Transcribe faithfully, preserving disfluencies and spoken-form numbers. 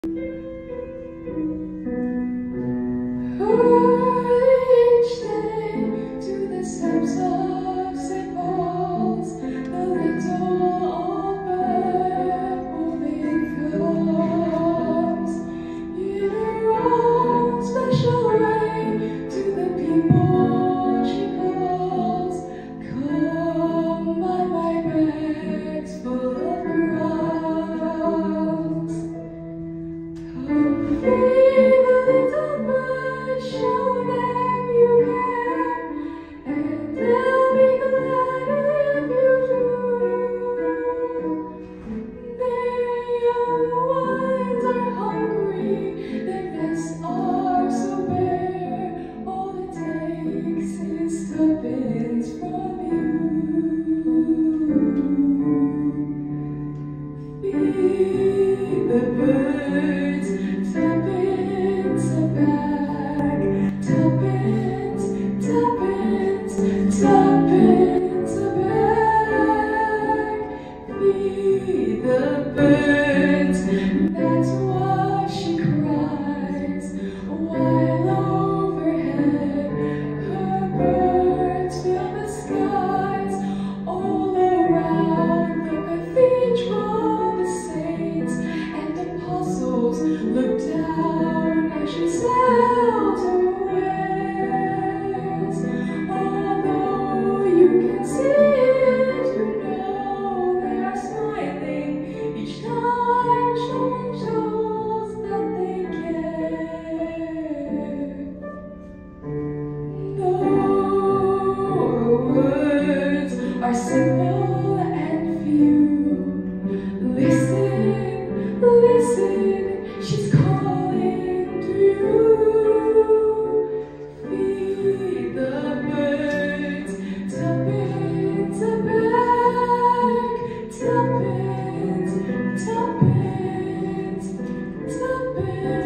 Each day to the steps of Saint Paul's, the little old bird moving comes in her own special way to the people she calls. Come buy my bags full of crumbs. Come feed the little bird, show them you care, and they'll be glad if you do. Their young ones are hungry, their nests are so bare, all it takes is tuppence from you. Feed the birds, tuppence a bag, tuppence, tuppence, tuppence a bag. Feed the birds, that's why she cries, while overhead her birds fill the skies. All around the cathedral the saints and apostles look down as she sails her ways. Although you can see it, you know they are smiling each time showing shows that they care. Though words are simple and few, listen, listen, she's calling to you. Feed the birds, tuppence a bag, tuppence, tuppence, tuppence.